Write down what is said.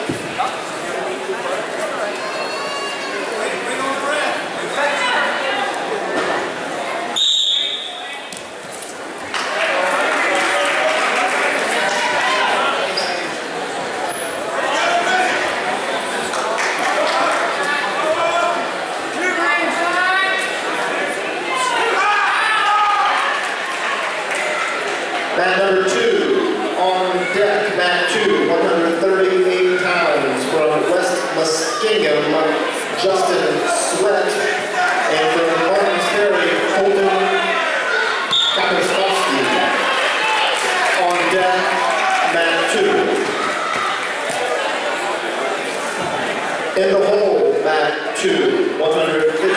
Mat number 2 on deck, mat 2, 138 pounds from West Muskingum, Justin Sweat, and from Martins Ferry, Colton Kapustowski. On deck, mat 2. In the hole, mat 2, 150